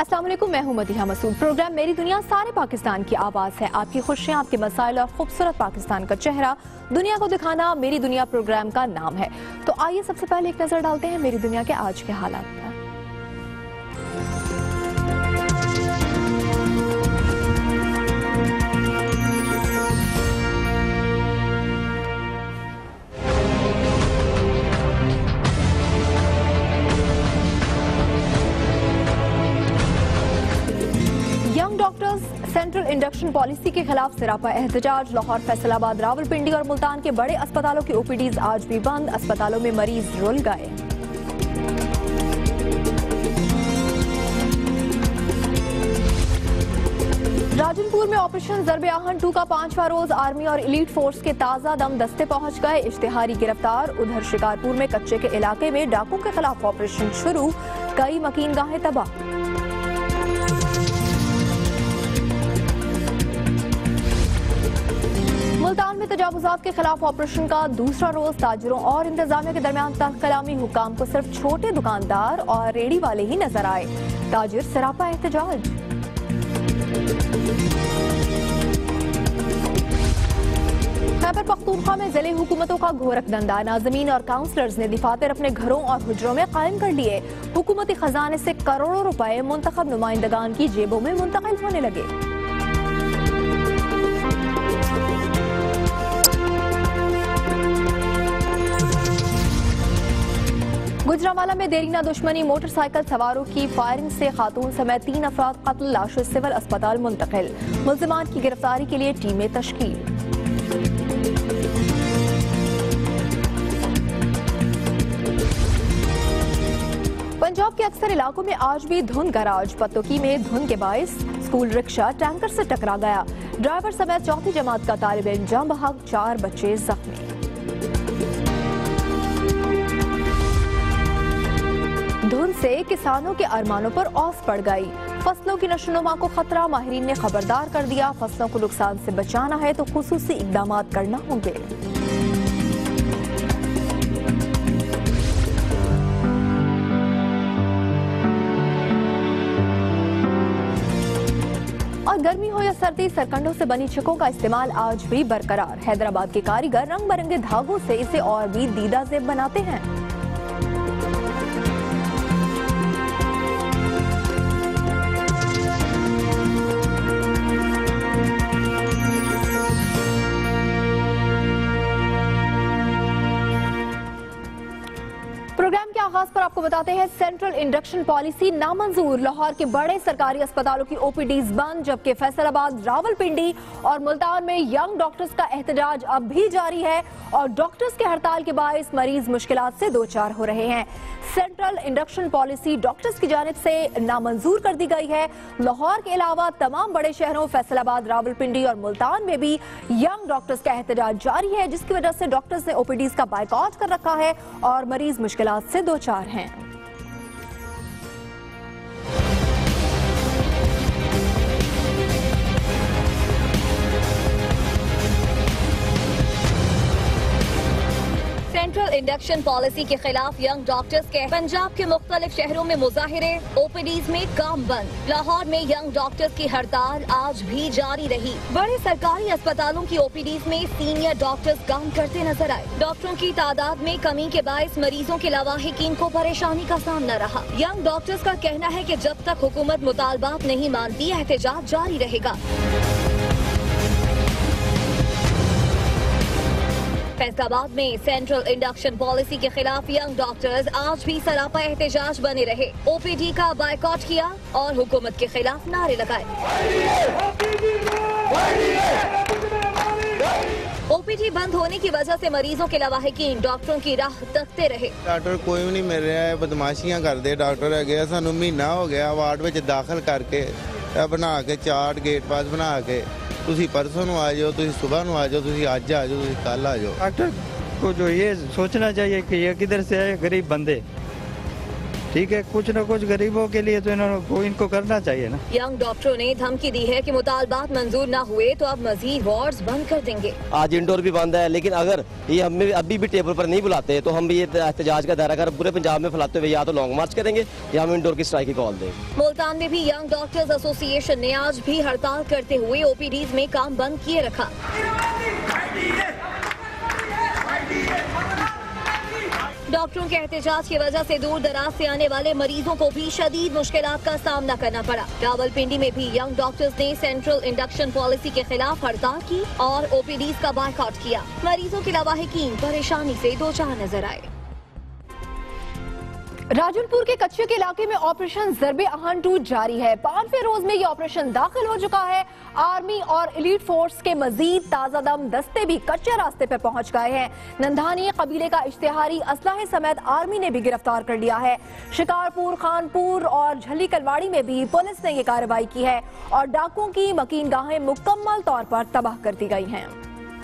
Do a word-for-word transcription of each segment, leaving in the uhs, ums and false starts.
अस्सलाम वालेकुम, मैं हूं मदीहा मसूद। प्रोग्राम मेरी दुनिया सारे पाकिस्तान की आवाज़ है। आपकी खुशियां, आपके मसाइल और खूबसूरत पाकिस्तान का चेहरा दुनिया को दिखाना मेरी दुनिया प्रोग्राम का नाम है। तो आइए सबसे पहले एक नजर डालते हैं मेरी दुनिया के आज के हालात पर। Young doctors central induction policy के खिलाफ सिरापा एहतजाज। लाहौर, फैसलाबाद, रावलपिंडी और मुल्तान के बड़े अस्पतालों की ओपीडीज आज भी बंद। अस्पतालों में मरीज रुल गए। राजनपुर में ऑपरेशन ज़रबे आहन टू का पांचवा रोज आर्मी और एलीट फोर्स के ताजा दम दस्ते पहुंच गए। इश्तिहारी गिरफ्तार। उधर शिकारपुर में कच्चे के इलाके में डाकुओं के खिलाफ ऑपरेशन शुरू। कई मकीन गाहें तबाह। मुल्तान में तजावुजात के खिलाफ ऑपरेशन का दूसरा रोज। ताजिरों और इंतजामिया के दरमियान तलखलामी। हुकाम को सिर्फ छोटे दुकानदार और रेडी वाले ही नजर आए। ताजिर सरापा एहतजाज। खैबर पख्तूनख्वा में जिले हुकूमतों का घोरक धंधा। नाज़मीन और काउंसलर्स ने दफातर अपने घरों और हुजरों में कायम कर लिए। हुकूमती खजाने से करोड़ों रुपए मुंतखब नुमाइंदगान की जेबों में मुंतकिल होने लगे। गुजरांवाला में देरीना दुश्मनी। मोटरसाइकिल सवारों की फायरिंग से खातून समेत तीन अफराद कत्ल। लाशें सिविल अस्पताल मुंतकिल। मुल्जिमान की गिरफ्तारी के लिए टीमें तश्कील। पंजाब के अक्सर इलाकों में आज भी धुंध का राज। पत्तोकी में धुंध के बायस स्कूल रिक्शा टैंकर से टकरा गया। ड्राइवर समेत चौथी जमात का तालिब इल्म जाम बहक। चार बच्चे जख्मी। धुंध से किसानों के अरमानों पर औस पड़ गई। फसलों की नशोनुमा को खतरा। माहिरीन ने खबरदार कर दिया। फसलों को नुकसान से बचाना है तो खुसूसी इकदाम करना होंगे। और गर्मी हो या सर्दी, सरकंडों से बनी छिकों का इस्तेमाल आज भी बरकरार। हैदराबाद के कारीगर रंग बिरंगे धागों से इसे और भी दीदा ज़ेब बनाते हैं। प्रोग्राम के आगाज पर आपको बताते हैं सेंट्रल इंडक्शन पॉलिसी नामंजूर। लाहौर के बड़े सरकारी अस्पतालों की ओपीडीज बंद, जबकि फैसलाबाद, रावलपिंडी और मुल्तान में यंग डॉक्टर्स का एहतजाज अब भी जारी है और डॉक्टर्स के हड़ताल के बायस मरीज मुश्किलात से दो चार हो रहे हैं। सेंट्रल इंडक्शन पॉलिसी डॉक्टर्स की जानिब से नामंजूर कर दी गई है। लाहौर के अलावा तमाम बड़े शहरों फैसलाबाद, रावलपिंडी और मुल्तान में भी यंग डॉक्टर्स का एहतजाज जारी है, जिसकी वजह से डॉक्टर्स ने ओपीडीज का बायकॉट कर रखा है और मरीज मुश्किलात से दो चार हैं। सेंट्रल इंडक्शन पॉलिसी के खिलाफ यंग डॉक्टर्स के पंजाब के मुख्तलिफ शहरों में मुजाहिरे। ओपीडीज में काम बंद। लाहौर में यंग डॉक्टर्स की हड़ताल आज भी जारी रही। बड़े सरकारी अस्पतालों की ओपीडीज में सीनियर डॉक्टर्स काम करते नजर आए। डॉक्टरों की तादाद में कमी के बायस मरीजों के लवाहिकीन को परेशानी का सामना रहा। यंग डॉक्टर्स का कहना है कि जब तक हुकूमत मुतालबात नहीं मानती, एहतजाज जारी रहेगा। फैसलाबाद में सेंट्रल इंडक्शन पॉलिसी के खिलाफ यंग डॉक्टर्स आज भी सरापा एहतजाज बने रहे। ओपीडी का बायकॉट किया और हुकूमत के खिलाफ नारे लगाए। ओपीडी बंद होने की वजह से मरीजों के लवाहिकीन डॉक्टरों की राह तकते रहे। डॉक्टर कोई भी नहीं मिल रहा है, बदमाशियां करते डॉक्टर है। सानू महीना हो गया वार्ड में दाखिल करके बना के चार्ट गेट पास बना के तुसी परसों आ जाओ, तुसी सुबह आ जाओ, तुसी आज आ जाओ, तुसी कल आ जाओ। डॉक्टर को जो ये सोचना चाहिए कि ये किधर से आए, गरीब बंदे ठीक है, कुछ न कुछ गरीबों के लिए तो इन्होंने को इनको करना चाहिए ना। यंग डॉक्टरों ने धमकी दी है कि मुतालबात मंजूर न हुए तो अब मजीद वार्ड्स बंद कर देंगे। आज इंडोर भी बंद है, लेकिन अगर ये हमें अभी भी टेबल पर नहीं बुलाते तो हम भी ये एहतजाज का दायरा कर पूरे पंजाब में फैलाते हुए या तो लॉन्ग मार्च करेंगे या हम इंडोर की स्ट्राइक की कॉल देंगे। मुल्तान में भी यंग डॉक्टर्स एसोसिएशन ने आज भी हड़ताल करते हुए ओपीडीज में काम बंद किए रखा। डॉक्टरों के एहतजाज की वजह से दूर दराज से आने वाले मरीजों को भी शदीद मुश्किलात का सामना करना पड़ा। रावलपिंडी में भी यंग डॉक्टर्स ने सेंट्रल इंडक्शन पॉलिसी के खिलाफ हड़ताल की और ओपीडीज का बायकॉट किया। मरीजों के लवाहिकीन परेशानी से दो चार नजर आए। राजनपुर के कच्चे के इलाके में ऑपरेशन ज़रबे आहन टू जारी है। पांचवें रोज में ये ऑपरेशन दाखिल हो चुका है। आर्मी और एलीट फोर्स के मजीद ताजा दम दस्ते भी कच्चे रास्ते पर पहुंच गए हैं। नंधानी कबीले का इश्तिहारी असलहे समेत आर्मी ने भी गिरफ्तार कर लिया है। शिकारपुर, खानपुर और झल्ली कलवाड़ी में भी पुलिस ने ये कार्रवाई की है और डाकुओं की मकीन गाहें मुकम्मल तौर पर तबाह कर दी गई हैं।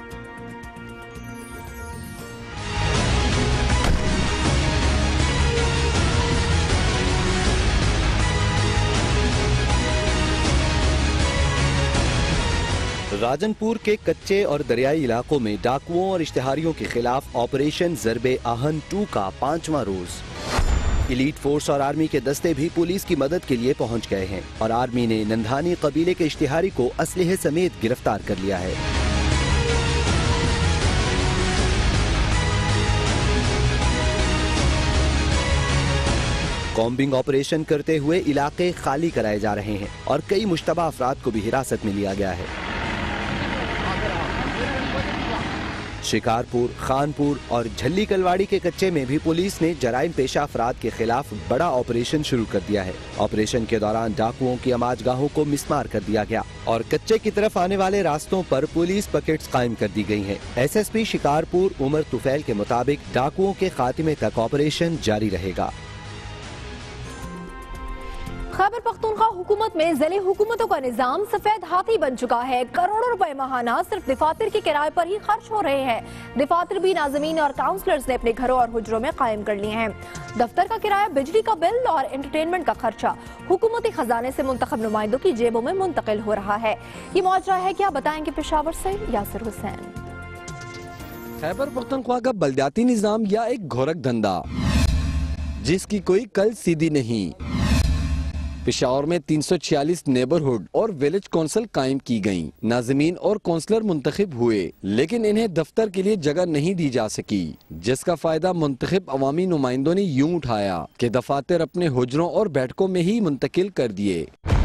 राजनपुर के कच्चे और दरियाई इलाकों में डाकुओं और इश्तिहारियों के खिलाफ ऑपरेशन ज़रबे आहन टू का पांचवा रोज। एलीट फोर्स और आर्मी के दस्ते भी पुलिस की मदद के लिए पहुंच गए हैं और आर्मी ने नंधानी कबीले के इश्तिहारी को असलहे समेत गिरफ्तार कर लिया है। कॉम्बिंग ऑपरेशन करते हुए इलाके खाली कराए जा रहे हैं और कई मुश्तबा अफराद को भी हिरासत में लिया गया है। शिकारपुर, खानपुर और झल्ली कलवाड़ी के कच्चे में भी पुलिस ने जराइम पेशा अफराद के खिलाफ बड़ा ऑपरेशन शुरू कर दिया है। ऑपरेशन के दौरान डाकुओं की अमाजगाहों को मिसमार कर दिया गया और कच्चे की तरफ आने वाले रास्तों पर पुलिस पकेट्स कायम कर दी गई हैं। एसएसपी शिकारपुर उमर तुफैल के मुताबिक डाकुओं के खात्मे तक ऑपरेशन जारी रहेगा। खैबर पख्तूनख्वा हुकूमत में ज़िले हुकूमतों का निजाम सफेद हाथी बन चुका है। करोड़ों रुपए माहाना सिर्फ दफातर के किराए पर ही खर्च हो रहे हैं। दफातर भी नाज़मीन और काउंसलर्स ने अपने घरों और हुजरों में कायम कर लिए हैं। दफ्तर का किराया, बिजली का बिल और एंटरटेनमेंट का खर्चा हुकूमती खजाने से मुंतखब नुमाइंदों की जेबों में मुंतकिल हो रहा है। ये मौजरा है, क्या बताएंगे पेशावर से यासिर हुसैन। खैबर पख्तूनख्वा का बलदियाती निजाम या एक घोरक धंधा जिसकी कोई कल सीधी नहीं। पेशावर में तीन सौ छियालीस नेबरहुड और विलेज कौंसिल कायम की गयी। नाज़मीन और कौंसलर मुंतखब हुए, लेकिन इन्हें दफ्तर के लिए जगह नहीं दी जा सकी, जिसका फायदा मुंतखब अवामी नुमाइंदों ने यूं उठाया कि दफातर अपने हुजरों और बैठकों में ही मुंतकिल कर दिए।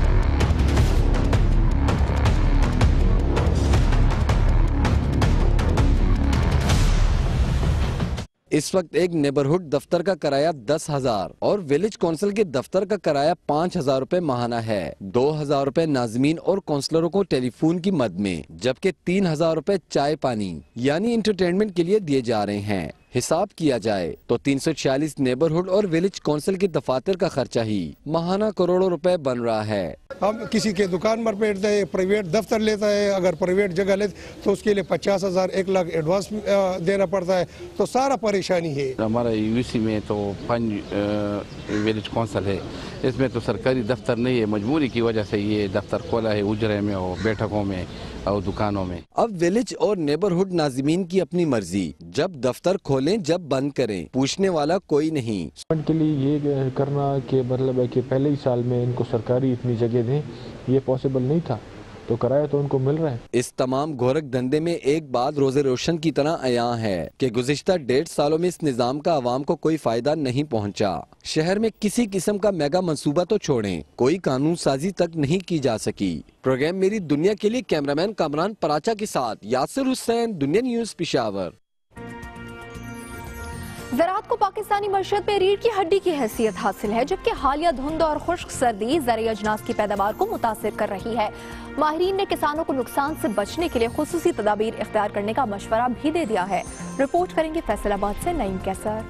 इस वक्त एक नेबरहुड दफ्तर का किराया दस हजार और विलेज कौंसिल के दफ्तर का किराया पाँच हजार रूपए माहाना है। दो हजार रूपए नाज़मीन और कौंसलरों को टेलीफोन की मद में, जबकि तीन हजार रूपए चाय पानी यानी इंटरटेनमेंट के लिए दिए जा रहे हैं। हिसाब किया जाए तो तीन सौ छियालीस नेबरहुड और विलेज कौंसिल के दफातर का खर्चा ही माहाना करोड़ों रुपए बन रहा है। हम किसी के दुकान पर बैठते हैं, प्राइवेट दफ्तर लेता है, अगर प्राइवेट जगह ले तो उसके लिए पचास हजार एक लाख एडवांस देना पड़ता है, तो सारा परेशानी है। हमारा यूसी में तो पंज विलेज कौंसिल है, इसमें तो सरकारी दफ्तर नहीं है, मजबूरी की वजह से ये दफ्तर खोला है उजरे में और बैठकों में और दुकानों में। अब विलेज और नेबरहुड नाज़मीन की अपनी मर्जी, जब दफ्तर खोलें जब बंद करें, पूछने वाला कोई नहीं। के लिए ये करना कि मतलब है कि पहले ही साल में इनको सरकारी इतनी जगह दें, ये पॉसिबल नहीं था, तो किराया तो उनको मिल रहा है। इस तमाम घोरक धंधे में एक बात रोजे रोशन की तरह अयां है कि गुज़िश्ता डेढ़ सालों में इस निजाम का आवाम को कोई फायदा नहीं पहुंचा। शहर में किसी किस्म का मेगा मंसूबा तो छोड़ें, कोई कानून साजी तक नहीं की जा सकी। प्रोग्राम मेरी दुनिया के लिए कैमरामैन कामरान पराचा के साथ यासिर हुसैन, दुनिया न्यूज पेशावर। ज़राअत को पाकिस्तानी मशरत में रीढ़ की हड्डी की हैसियत हासिल है, जबकि हालिया धुंध और खुश्क सर्दी ज़रई अजनास की पैदावार को मुतासिर कर रही है। माहिरीन ने किसानों को नुकसान से बचने के लिए खुसूसी तदाबीर इख्तियार करने का मशवरा भी दे दिया है। रिपोर्ट करेंगे फैसलाबाद से नईम कैसर।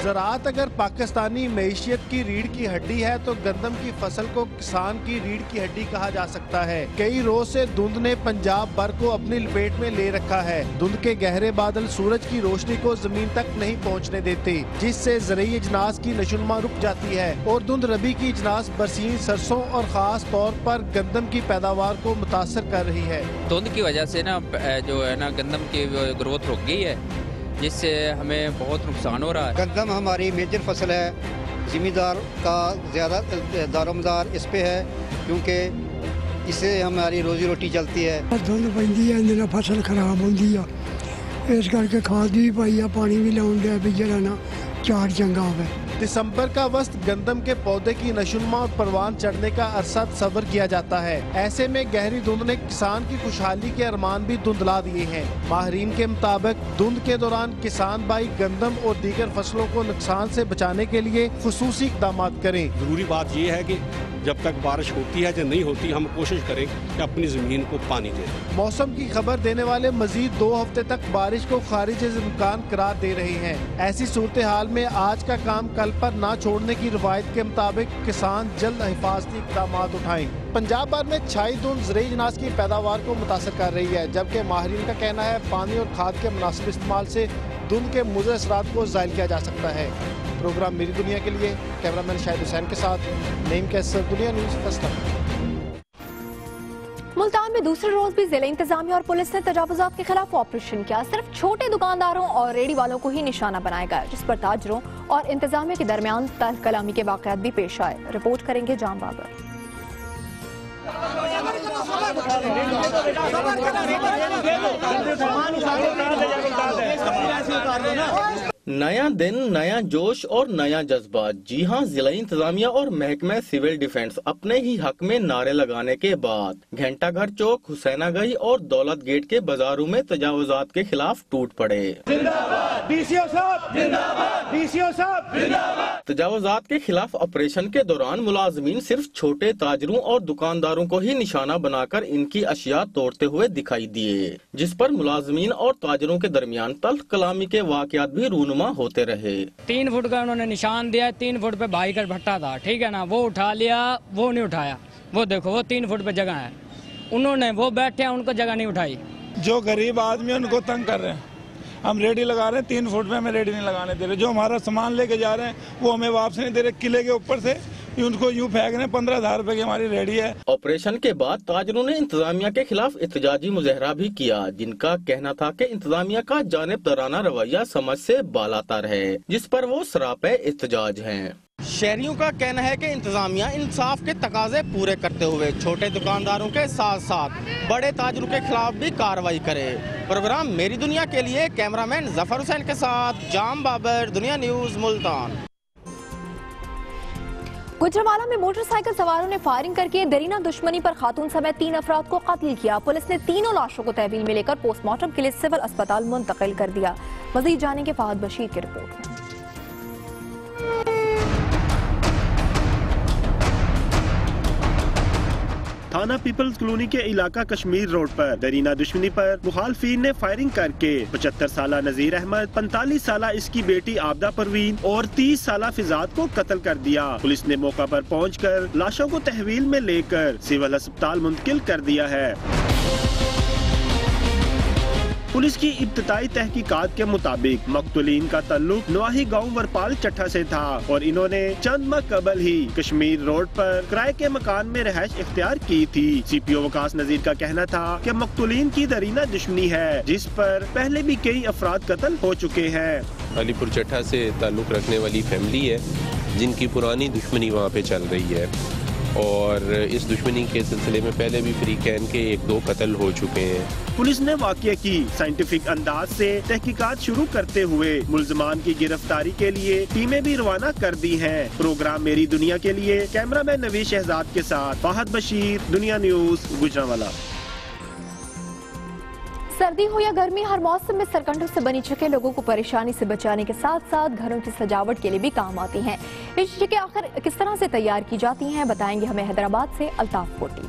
ज़राअत अगर पाकिस्तानी मईशियत की रीढ़ की हड्डी है तो गंदम की फसल को किसान की रीढ़ की हड्डी कहा जा सकता है। कई रोज से धुंध ने पंजाब भर को अपनी लपेट में ले रखा है। धुंध के गहरे बादल सूरज की रोशनी को जमीन तक नहीं पहुंचने देते, जिससे ज़रूरी अजनास की नशुनमा रुक जाती है और धुंध रबी की अजनास बरसीन, सरसों और खास तौर पर गंदम की पैदावार को मुतासर कर रही है। धुंध की वजह से ना जो है ना गंदम की ग्रोथ रुक गई है, जिससे हमें बहुत नुकसान हो रहा है। गंदम हमारी मेजर फसल है, जिम्मेदार का ज़्यादा दारोमदार इस पे है क्योंकि इससे हमारी रोजी रोटी चलती है। धुंध पैंदी है, इन्हें फसल खराब होती है, इस करके खाद भी पाई है, पानी भी लाउन दिया भी जरा ना चार चंगा होवे। दिसंबर का वस्त गंदम के पौधे की नशुनमा और परवान चढ़ने का अरसा तस्वर किया जाता है। ऐसे में गहरी धुंध ने किसान की खुशहाली के अरमान भी धुंधला दिए हैं। माहिरीन के मुताबिक धुंध के दौरान किसान भाई गंदम और दीगर फसलों को नुकसान से बचाने के लिए खुसूसी इक़दाम करें। जरूरी बात यह है कि जब तक बारिश होती है या नहीं होती, हम कोशिश करें कि अपनी जमीन को पानी दें। मौसम की खबर देने वाले मजीद दो हफ्ते तक बारिश को खारिज इम्कान करार दे रहे हैं। ऐसी सूरत हाल में आज का काम कल पर ना छोड़ने की रवायत के मुताबिक किसान जल्द हिफाजती इक़दाम उठाएं। पंजाब भर में छाई धुंध ज़रूरी अनाज की पैदावार को मुतासर कर रही है, जबकि माहिरीन का कहना है पानी और खाद के मुनासिब इस्तेमाल से धुंध के मुज़र असरात को ज़ायल किया जा सकता है। प्रोग्राम मेरी दुनिया के लिए कैमरामैन शाहिद हुसैन के साथ नईम कैसर, दुनिया न्यूज़ फैसला। मुल्तान में दूसरे रोज भी जिला इंतजामिया और पुलिस ने तजावुजात के खिलाफ ऑपरेशन किया। सिर्फ छोटे दुकानदारों और रेडी वालों को ही निशाना बनाया गया, जिस पर ताजरों और इंतजामिया के दरमियान तल्ख कलामी के वाकयात भी पेश आए। रिपोर्ट करेंगे जाम बाबर। नया दिन, नया जोश और नया जज्बा। जी हां, जिला इंतजामिया और महकमा सिविल डिफेंस अपने ही हक में नारे लगाने के बाद घंटा घर चौक, हुसैनागंज और दौलत गेट के बाजारों में तजावुजात के खिलाफ टूट पड़े। डीसीओ साहब जिंदाबाद, डीसीओ साहब जिंदाबाद। तजावुजात के खिलाफ ऑपरेशन के दौरान मुलाजमीन सिर्फ छोटे ताजरों और दुकानदारों को ही निशाना बनाकर इनकी अशिया तोड़ते हुए दिखाई दिए, जिस पर मुलाजमीन और ताजरों के दरमियान तल्ख कलामी के वाकयात भी रूनुमा होते रहे। तीन फुट का उन्होंने निशान दिया, तीन फुट पे भाई का भट्टा था, ठीक है ना, वो उठा लिया, वो नहीं उठाया। वो देखो वो तीन फुट पे जगह है, उन्होंने वो बैठे उनको जगह नहीं उठाई। जो गरीब आदमी उनको तंग कर रहे हैं, हम रेडी लगा रहे हैं, तीन फुट में हमें रेडी नहीं लगाने दे रहे। जो हमारा सामान लेके जा रहे हैं वो हमें वापस नहीं दे रहे। किले के ऊपर से उनको यूं फेंक रहे। पंद्रह हजार रुपए की हमारी रेडी है। ऑपरेशन के बाद ताजरों ने इंतजामिया के खिलाफ एहतजाजी मुजाहरा भी किया, जिनका कहना था कि इंतजामिया का जानिबदाराना रवैया समझ से बालातर है, जिस पर वो सरापे एहतजाज हैं। शहरियों का कहना है कि इंतजामिया इंसाफ के तकाजे पूरे करते हुए छोटे दुकानदारों के साथ साथ बड़े ताजरों के खिलाफ भी कार्रवाई करे। प्रोग्राम मेरी दुनिया के लिए कैमरामैन जफर हुसैन के साथ जाम बाबर, दुनिया न्यूज मुल्तान। गुजरांवाला में मोटरसाइकिल सवारों ने फायरिंग करके दरीना दुश्मनी पर खातून समेत तीन अफराद को कत्ल किया। पुलिस ने तीनों लाशों को तहवील में लेकर पोस्टमार्टम के लिए सिविल अस्पताल मुंतकिल कर दिया। मजीद जानेंगे फहद बशीर की रिपोर्ट में। थाना पीपल्स कॉलोनी के इलाका कश्मीर रोड पर दरीना दुश्मनी पर मुखालफीन ने फायरिंग करके पचहत्तर साल नजीर अहमद, पैंतालीस साल इसकी बेटी आबदा परवीन और तीस साल फिजाद को कत्ल कर दिया। पुलिस ने मौका पर पहुंचकर लाशों को तहवील में लेकर सिविल अस्पताल मुंतकिल कर दिया है। पुलिस की इब्तदाई तहकीकात के मुताबिक मकतूलीन का ताल्लुक नवाही गांव वरपाल चट्ठा से था और इन्होंने चंद माह कबल ही कश्मीर रोड पर किराए के मकान में रहायश इख्तियार की थी। सीपीओ वकास नजीर का कहना था कि मकतूलीन की दरीना दुश्मनी है, जिस पर पहले भी कई अफराद कत्ल हो चुके हैं। अलीपुर चट्ठा से ताल्लुक रखने वाली फैमिली है, जिनकी पुरानी दुश्मनी वहाँ पे चल रही है और इस दुश्मनी के सिलसिले में पहले भी फ्री कैन के एक दो कत्ल हो चुके हैं। पुलिस ने वाक़या की साइंटिफिक अंदाज से तहकीकात शुरू करते हुए मुल्ज़मान की गिरफ्तारी के लिए टीमें भी रवाना कर दी हैं। प्रोग्राम मेरी दुनिया के लिए कैमरामैन नवीद शहजाद के साथ फहद बशीर, दुनिया न्यूज, गुजरांवाला। सर्दी हो या गर्मी, हर मौसम में सरकंडों से बनी छकें लोगों को परेशानी से बचाने के साथ साथ घरों की सजावट के लिए भी काम आती हैं। ये छकें आखिर किस तरह से तैयार की जाती हैं, बताएंगे हमें हैदराबाद से अल्ताफ कोटी।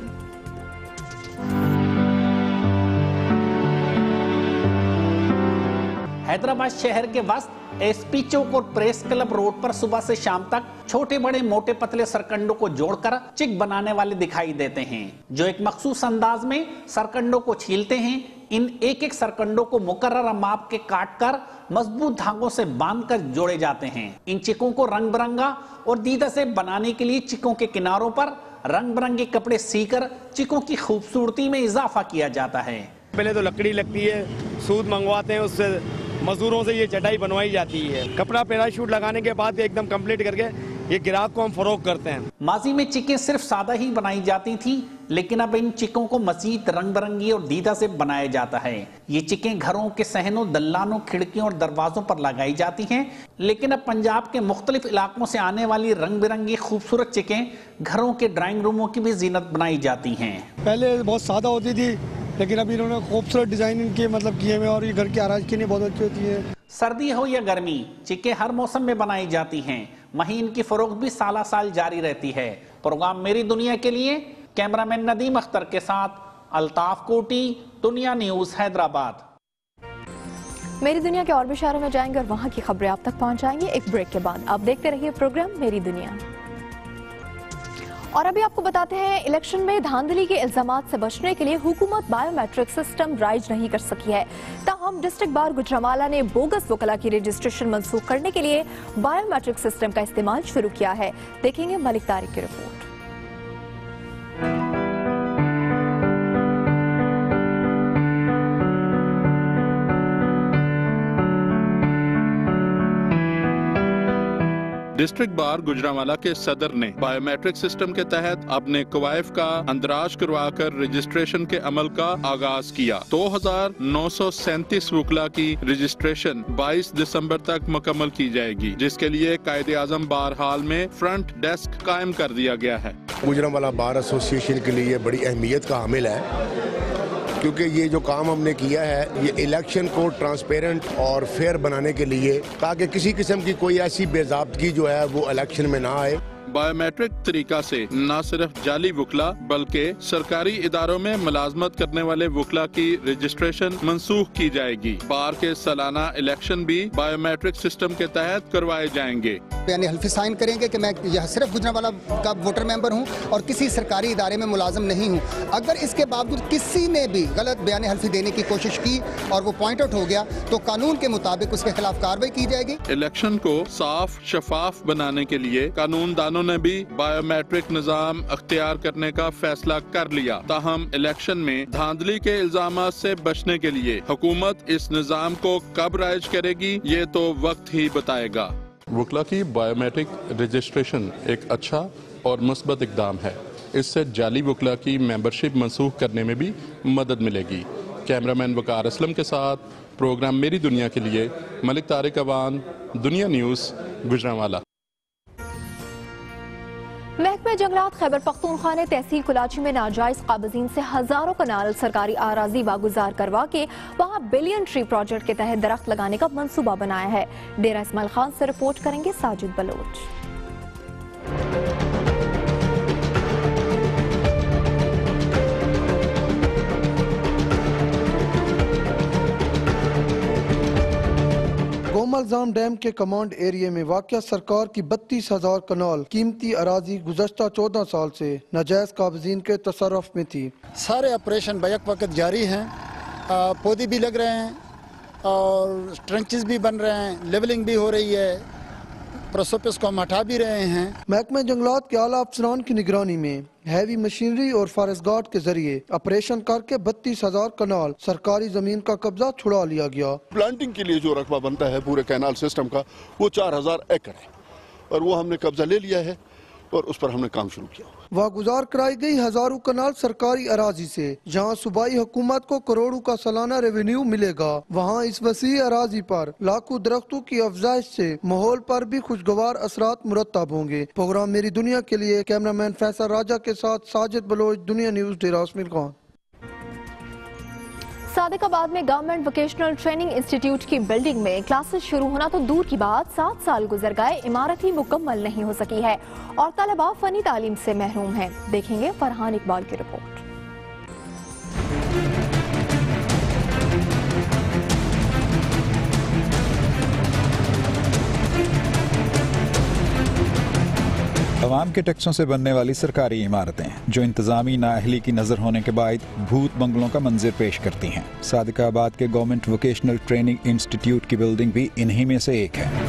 हैदराबाद शहर के वस्त एसपी चौक और प्रेस क्लब रोड पर सुबह से शाम तक छोटे बड़े मोटे पतले सरकंडों को जोड़कर चिक बनाने वाले दिखाई देते हैं, जो एक मखसूस अंदाज में सरकंडों को छीलते हैं। इन एक एक सरकंडों को मुकर्रर माप के काट कर मजबूत धागों से बांधकर जोड़े जाते हैं। इन चिकों को रंग बिरंगा और दीदा से बनाने के लिए चिकों के किनारों पर रंग बिरंगे कपड़े सीकर चिकों की खूबसूरती में इजाफा किया जाता है। पहले तो लकड़ी लगती है, सूत मंगवाते हैं, उससे मजदूरों से ये चटाई बनवाई जाती है। कपड़ा पैराशूट लगाने के बाद एकदम कंप्लीट करके ये ग्राहक को हम फरोख्त करते हैं। माजी में चिकें सिर्फ सादा ही बनाई जाती थी, लेकिन अब इन चिकों को मजीद रंग बिरंगी और दीदा से बनाया जाता है। ये चिकें घरों के सहनों, दल्लानों, खिड़कियों और दरवाजों पर लगाई जाती हैं, लेकिन अब पंजाब के मुख्तलिफ इलाकों से आने वाली रंग बिरंगी खूबसूरत चिकें घरों के ड्राइंग रूमों की भी जीनत बनाई जाती हैं। पहले बहुत सादा होती थी, लेकिन अभी इन्होंने खूबसूरत डिजाइन इनके मतलब किए हुए और ये घर की आराज के लिए बहुत अच्छी होती है। सर्दी हो या गर्मी, चिकें हर मौसम में बनाई जाती हैं। वहीं इनकी फरोख्त भी साला साल जारी रहती है। प्रोग्राम मेरी दुनिया के लिए कैमरामैन नदीम अख्तर के साथ अल्ताफ कोटी, दुनिया न्यूज हैदराबाद। मेरी दुनिया के और भी शहरों में जाएंगे और वहां की खबरें आप तक पहुंच जाएंगी एक ब्रेक के बाद। आप देखते रहिए प्रोग्राम मेरी दुनिया। और अभी आपको बताते हैं, इलेक्शन में धांधली के इल्जामात से बचने के लिए हुकूमत बायोमेट्रिक सिस्टम राइज नहीं कर सकी है। ताहम डिस्ट्रिक्ट बार गुजरांवाला ने बोगस वकला की रजिस्ट्रेशन मंसूख करने के लिए बायोमेट्रिक सिस्टम का इस्तेमाल शुरू किया है। देखेंगे मलिक तारिक की रिपोर्ट। डिस्ट्रिक्ट बार गुजरांवाला के सदर ने बायोमेट्रिक सिस्टम के तहत अपने कवायफ का अंदराज करवाकर रजिस्ट्रेशन के अमल का आगाज किया। दो हजार नौ सौ सैंतीस वकला की रजिस्ट्रेशन बाईस दिसंबर तक मुकम्मल की जाएगी, जिसके लिए कायदे आजम बार हाल में फ्रंट डेस्क कायम कर दिया गया है। गुजरांवाला बार एसोसिएशन के लिए बड़ी अहमियत का हामिल है, क्योंकि ये जो काम हमने किया है ये इलेक्शन को ट्रांसपेरेंट और फेयर बनाने के लिए, ताकि किसी किस्म की कोई ऐसी बेज़ाब्तगी जो है वो इलेक्शन में ना आए। बायोमेट्रिक तरीका से न सिर्फ जाली वकला बल्कि सरकारी इदारों में मुलाजमत करने वाले वकला की रजिस्ट्रेशन मंसूख की जाएगी। बार के सालाना इलेक्शन भी बायोमेट्रिक सिस्टम के तहत करवाए जाएंगे। यानी हल्फी साइन करेंगे कि मैं यह सिर्फ गुजरांवाला का वोटर मेंबर हूं और किसी सरकारी इदारे में मुलाजिम नहीं हूं। अगर इसके बावजूद किसी ने भी गलत बयान हल्फी देने की कोशिश की और वो पॉइंट आउट हो गया तो कानून के मुताबिक उसके खिलाफ कार्रवाई की जाएगी। इलेक्शन को साफ शफाफ बनाने के लिए कानून दानों ने भी बायोमेट्रिक निजाम अख्तियार करने का फैसला कर लिया। ताहम इलेक्शन में धांधली के इल्जामात से बचने के लिए हुकूमत इस निजाम को कब राइज करेगी ये तो वक्त ही बताएगा। वकला की बायोमेट्रिक रजिस्ट्रेशन एक अच्छा और मुस्बत इकदाम है। इससे जाली वकला की मेंबरशिप मंसूख करने में भी मदद मिलेगी। कैमरामैन वकार असलम के साथ प्रोग्राम मेरी दुनिया के लिए मलिक तारिक अवान, दुनिया न्यूज गुजरांवाला। महकमा जंगलात खैबर पख्तूनख्वा ने तहसील कुलाची में नाजायज काबजीन से हजारों कनाल सरकारी आराजी वागुजार करवा के वहां बिलियन ट्री प्रोजेक्ट के तहत दरख्त लगाने का मंसूबा बनाया है। डेरा इस्माइल खान से रिपोर्ट करेंगे साजिद बलोच। गोमलजाम डैम के कमांड एरिया में वाक़या सरकार की बत्तीस हजार कनाल कीमती अराजी गुज़श्ता चौदह साल से नाजायज काबजीन के तसर्रुफ में थी। सारे ऑपरेशन बैक वक्त जारी हैं, पौधे भी लग रहे हैं और ट्रेंचेस भी बन रहे हैं, लेवलिंग भी हो रही है, प्रोसोपिस को हम हटा भी रहे हैं। महकमा जंगलात के आला अफसरान की निगरानी में हैवी मशीनरी और फॉरेस्ट गार्ड के जरिए ऑपरेशन करके बत्तीस हजार कनाल सरकारी जमीन का कब्जा छुड़ा लिया गया। प्लांटिंग के लिए जो रकबा बनता है पूरे कैनाल सिस्टम का वो चार हजार एकड़ है और वो हमने कब्जा ले लिया है और उस पर हमने काम शुरू किया। वागुजार कराई गई हजारों कनाल सरकारी अराजी से जहां सूबाई हुकूमत को करोड़ों का सालाना रेवेन्यू मिलेगा, वहां इस वसी अराजी पर लाखों दरख्तों की अफजाइश से माहौल पर भी खुशगवार असरात मुरतब होंगे। प्रोग्राम मेरी दुनिया के लिए कैमरामैन फैसल राजा के साथ साजिद बलोच, दुनिया न्यूज, डेरा इस्माइल खान। सादिकाबाद में गवर्नमेंट वोकेशनल ट्रेनिंग इंस्टीट्यूट की बिल्डिंग में क्लासेस शुरू होना तो दूर की बात, सात साल गुजर गए, इमारत ही मुकम्मल नहीं हो सकी है और तलबा फनी तालीम से महरूम हैं। देखेंगे फरहान इकबाल की रिपोर्ट। अवाम के टैक्सों से बनने वाली सरकारी इमारतें जो इंतजामी नाअहली की नजर होने के बाद भूत बंगलों का मंजर पेश करती हैं। सादिकाबाद के गवर्नमेंट वोकेशनल ट्रेनिंग इंस्टीट्यूट की बिल्डिंग भी इन्हीं में से एक है।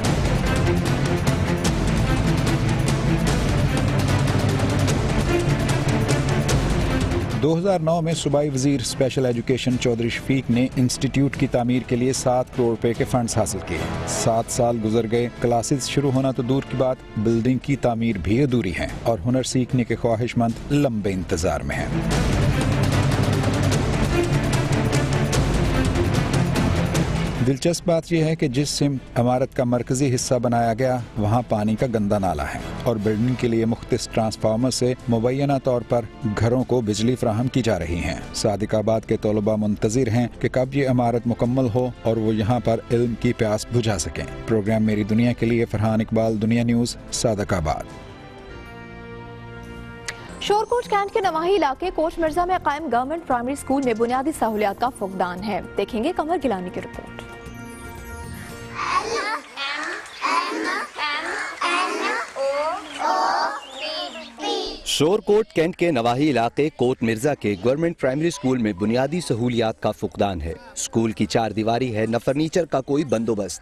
दो हज़ार नौ में सूबाई वजीर स्पेशल एजुकेशन चौधरी शफीक ने इंस्टीट्यूट की तामीर के लिए सात करोड़ रुपए के फंड्स हासिल किए। सात साल गुजर गए, क्लासेस शुरू होना तो दूर की बात, बिल्डिंग की तामीर भी अधूरी है और हुनर सीखने के ख्वाहिशमंद लंबे इंतजार में हैं। दिलचस्प बात यह है कि जिस सिम इमारत का मरकजी हिस्सा बनाया गया वहाँ पानी का गंदा नाला है और बिल्डिंग के लिए मुख्तलिफ ट्रांसफार्मर से मुबैना तौर पर घरों को बिजली फराहम की जा रही है। सादिकाबाद के तलबा मुंतजिर हैं कि कब ये इमारत मुकम्मल हो और वो यहाँ पर इल्म की प्यास बुझा सकें। प्रोग्राम मेरी दुनिया के लिए फरहान इकबाल, दुनिया न्यूज़, सादिकाबाद। शोरकोट कैंट के नवाही इलाके कोच मिर्जा में कायम गवर्नमेंट प्राइमरी स्कूल में बुनियादी सहूलियात का फुकदान है। देखेंगे कमर गिलानी की रिपोर्ट। शोरकोट कैंट के नवाही इलाके कोट मिर्जा के गवर्नमेंट प्राइमरी स्कूल में बुनियादी सहूलियात का फुकदान है। स्कूल की चार दीवारी है, न फर्नीचर का कोई बंदोबस्त।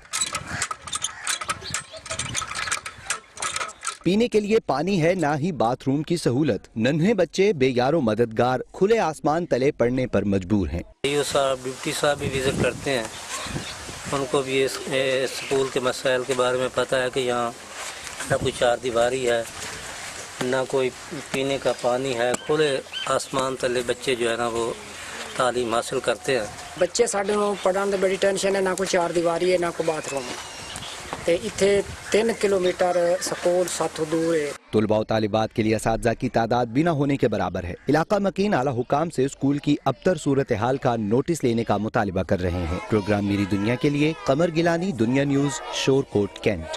पीने के लिए पानी है, ना ही बाथरूम की सहूलत। नन्हे बच्चे बेयारो मददगार खुले आसमान तले पड़ने पर मजबूर हैं। डिप्टी साहब भी विजिट करते हैं, उनको भी इस स्कूल के मसाइल के बारे में पता है कि यहाँ ना कोई चार दीवारी है, ना कोई पीने का पानी है। खुले आसमान तले बच्चे जो है ना वो तालीम हासिल करते हैं। बच्चे साढ़े पढ़ने की बड़ी टेंशन है, ना कोई चार दीवारी है, ना कोई बाथरूम है। इत्थे तीन किलोमीटर स्कूल साथों दूर है। तुलबा और तालिबात के लिए असातिज़ा की तादाद भी न होने के बराबर है। इलाका मकीन आला हुकाम से स्कूल की अबतर सूरत हाल का नोटिस लेने का मुतालिबा कर रहे हैं। प्रोग्राम मेरी दुनिया के लिए कमर गिलानी, दुनिया न्यूज़, शोरकोट कैंट।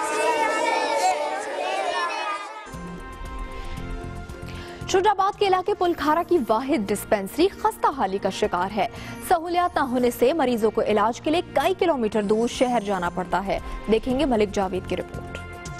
शुजाबाद के इलाके पुलखारा की वाहिद डिस्पेंसरी खस्ता हाली का शिकार है। सहूलियात न होने से मरीजों को इलाज के लिए कई किलोमीटर दूर शहर जाना पड़ता है। देखेंगे मलिक जावेद की रिपोर्ट।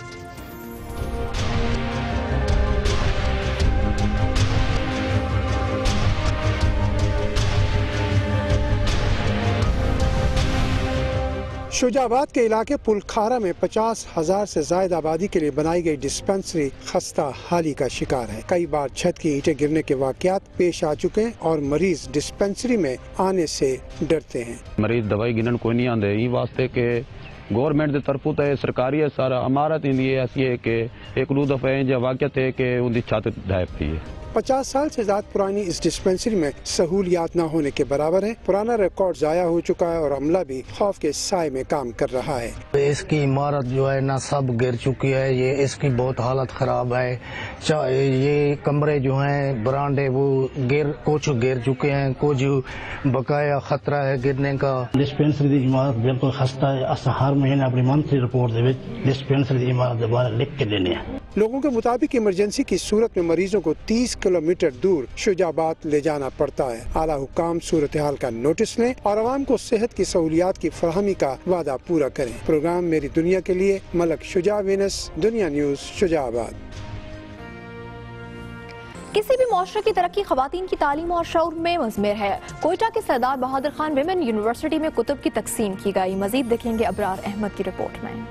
शुजाबाद के इलाके पुलखारा में पचास हजार से ज्यादा आबादी के लिए बनाई गई डिस्पेंसरी खस्ता हाली का शिकार है। कई बार छत की ईंटें गिरने के वाकयात पेश आ चुके हैं और मरीज डिस्पेंसरी में आने से डरते हैं। मरीज दवाई गिनन कोई नहीं आते, ई वास्ते के गवर्नमेंट की तरफों तो सरकारी है सारा इमारत इंदी ऐसी है कि एक दो दफे जो वाकत है कि उनकी छत ढह पई है। पचास साल से ज्यादा पुरानी इस डिस्पेंसरी में सहूलियात न होने के बराबर है। पुराना रिकॉर्ड जाया हो चुका है और अमला भी खौफ के साए में काम कर रहा है। इसकी इमारत जो है ना सब गिर चुकी है, ये इसकी बहुत हालत खराब है। ये कमरे जो हैं बरांडे वो गिर कुछ गिर चुके हैं, कुछ बकाया खतरा है गिरने का। डिस्पेंसरी की इमारत बिल्कुल खस्ता है। अस हर महीने अपनी मंथली रिपोर्ट डिस्पेंसरी की इमारत दोबारा लिख के देने हैं। लोगों के मुताबिक इमरजेंसी की सूरत में मरीजों को तीस किलोमीटर दूर शुजाबाद ले जाना पड़ता है। आला हुकाम सूरत हाल का नोटिस लें और आवाम को सेहत की सहूलियात की फराहमी का वादा पूरा करें। प्रोग्राम मेरी दुनिया के लिए मलक शुजा वेनस, दुनिया न्यूज़, शुजाबाद। किसी भी मुआशरे की तरक्की खवातीन की तालीम और शऊर में मुज़मिर है। कोयटा के सरदार बहादुर खान विमेन यूनिवर्सिटी में कुतुब की तकसीम की गई। मजीद देखेंगे अबरार अहमद की रिपोर्ट में।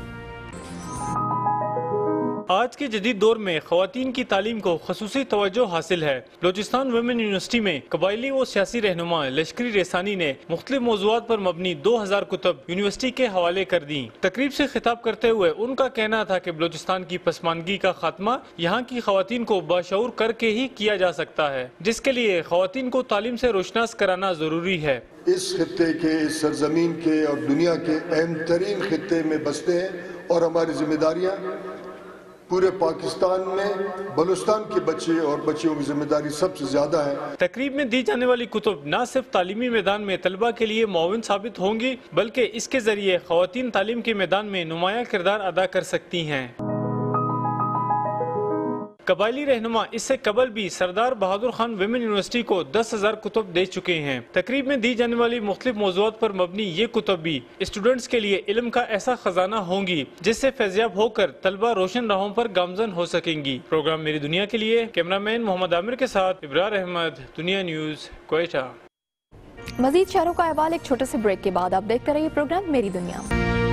आज के जदीद दौर में खवातीन की तालीम को खसूसी तवज्जो हासिल है। बलूचिस्तान वुमेन यूनिवर्सिटी में कबायली व सियासी रहनुमा लश्करी रेसानी ने मुख्तलिफ मौज़ूआत पर मबनी दो हजार कुतुब यूनिवर्सिटी के हवाले कर दी। तकरीब से खिताब करते हुए उनका कहना था कि बलूचिस्तान की पसमानगी का खात्मा यहाँ की खवातीन को बाशऊर करके ही किया जा सकता है, जिसके लिए खवातीन को तालीम से रोशनास कराना जरूरी है। इस खित्ते के, इस सरजमीन के और दुनिया के अहम तरीन खित्ते में बसते हैं और हमारी जिम्मेदारियाँ पूरे पाकिस्तान में बलूचिस्तान के बच्चे और बच्चियों की जिम्मेदारी सबसे ज्यादा है। तकरीब में दी जाने वाली कुतुब न सिर्फ तालीमी मैदान में तलबा के लिए मुआविन साबित होंगी, बल्कि इसके जरिए खवातीन तालीम के मैदान में नुमाया किरदार अदा कर सकती हैं। कबायली रहनुमा इससे कबल भी सरदार बहादुर खान विमेन यूनिवर्सिटी को दस हजार कुतुब दे चुके हैं। तकरीब में दी जाने वाली मुख्तलिफ मौज़ूआत पर मबनी ये कुतुब भी स्टूडेंट्स के लिए इल्म का ऐसा खजाना होंगी जिससे फैज़याब होकर तलबा रोशन राहों पर गामजन हो सकेंगी। प्रोग्राम मेरी दुनिया के लिए कैमरामैन मोहम्मद आमिर के साथ इब्रार अहमद, दुनिया न्यूज़, क्वेटा। मजीद शहरों का अहवाल एक छोटे से ब्रेक के बाद आप देखते रहिए प्रोग्राम मेरी दुनिया।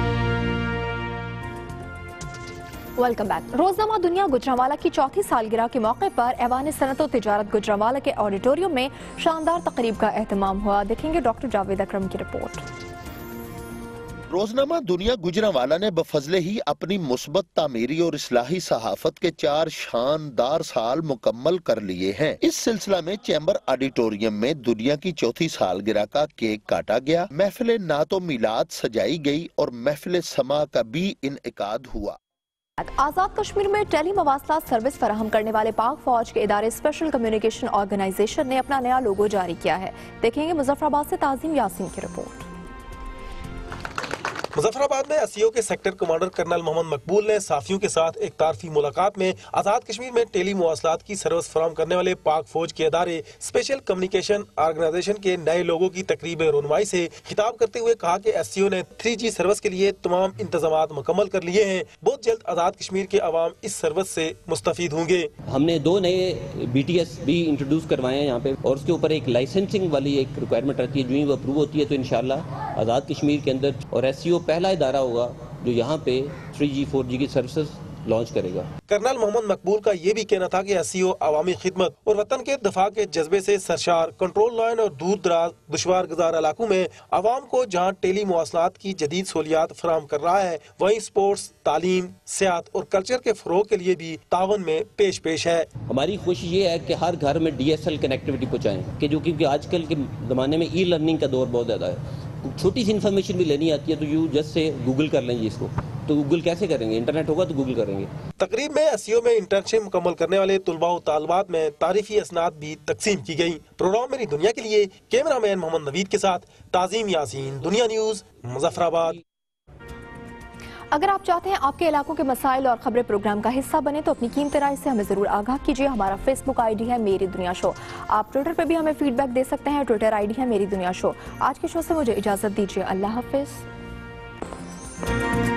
Welcome back. रोजनामा दुनिया गुजरांवाला की चौथी सालगिरह के मौके पर ऐवान सनत और तिजारत गुजरांवाला के ऑडिटोरियम में शानदार तकरीब का एहतमाम हुआ। देखेंगे डॉक्टर जावेद अकरम की रिपोर्ट। रोजनामा दुनिया गुजरांवाला ने बफजले ही अपनी मुस्बत तामीरी और इस्लाही सहाफत के चार शानदार साल मुकम्मल कर लिए हैं। इस सिलसिला में चैम्बर ऑडिटोरियम में दुनिया की चौथी सालगिरह का केक काटा गया, महफिल नातो मिलाद सजाई गई और महफिल समा का भी इनइकाद हुआ। आजाद कश्मीर में टेली मवासलात सर्विस फराहम करने वाले पाक फौज के इदारे स्पेशल कम्युनिकेशन ऑर्गेनाइजेशन ने अपना नया लोगो जारी किया है। देखेंगे मुजफ्फराबाद से ताजीम यासीन की रिपोर्ट। मुजफ्फराबाद में एसईओ के सेक्टर कमांडर कर्नल मोहम्मद मकबूल ने साफियों के साथ एक तारफी मुलाकात में आजाद कश्मीर में टेली मवासलात की सर्विस फराहम करने वाले पाक फौज के इदारे स्पेशल कम्युनिकेशन ऑर्गेनाइजेशन के नए लोगों की तकरीब रोनुमाई से खिताब करते हुए कहा कि एसईओ ने थ्री जी सर्विस के लिए तमाम इंतजाम मुकम्मल कर लिए हैं। बहुत जल्द आजाद कश्मीर के अवाम इस सर्विस से मुस्तफीद होंगे। हमने दो नए बीटीएस भी इंट्रोड्यूस करवाए हैं यहाँ पे और उसके ऊपर एक लाइसेंसिंग वाली एक रिक्वायरमेंट रहती है। जो ही वो अप्रूव होती है तो इंशाल्लाह आजाद कश्मीर के अंदर और एसईओ पहला इदारा होगा जो यहाँ पे थ्री जी फोर जी की सर्विसेज लॉन्च करेगा। कर्नल मोहम्मद मकबूल का ये भी कहना था कि एसईओ अवामी खिदमत और वतन के दफा के जज्बे से सरशार कंट्रोल लाइन और दूर दराज दुश्वार गुजार इलाकों में आवाम को जहाँ टेली मवासलात की जदीद सहूलियात फराहम कर रहा है, वहीं स्पोर्ट्स, तालीम, सियाहत और कल्चर के फरोग के लिए भी तावन में पेश पेश है। हमारी कोशिश ये है कि हर घर में डी एस एल कनेक्टिविटी पहुँचाएं कि जो क्योंकि आजकल के जमाने में ई लर्निंग का दौर बहुत ज्यादा है। छोटी सी इन्फॉर्मेशन भी लेनी आती है तो यू जस्ट से गूगल कर लेंगे इसको, तो गूगल कैसे करेंगे? इंटरनेट होगा तो गूगल करेंगे। तकरीब में एसईओ में इंटर्नशिप मुकम्मल करने वाले तुलबा और तालिबात में तारीफी असनाद भी तकसीम की गई। प्रोग्राम मेरी दुनिया के लिए कैमरामैन मोहम्मद नवीद के साथ ताजीम यासीन, दुनिया न्यूज, मुजफ्फराबाद। अगर आप चाहते हैं आपके इलाकों के मसाइल और खबरें प्रोग्राम का हिस्सा बने तो अपनी कीमती राय से हमें जरूर आगाह कीजिए। हमारा फेसबुक आईडी है मेरी दुनिया शो। आप ट्विटर पे भी हमें फीडबैक दे सकते हैं। ट्विटर आईडी है मेरी दुनिया शो। आज के शो से मुझे इजाजत दीजिए। अल्लाह हाफिज।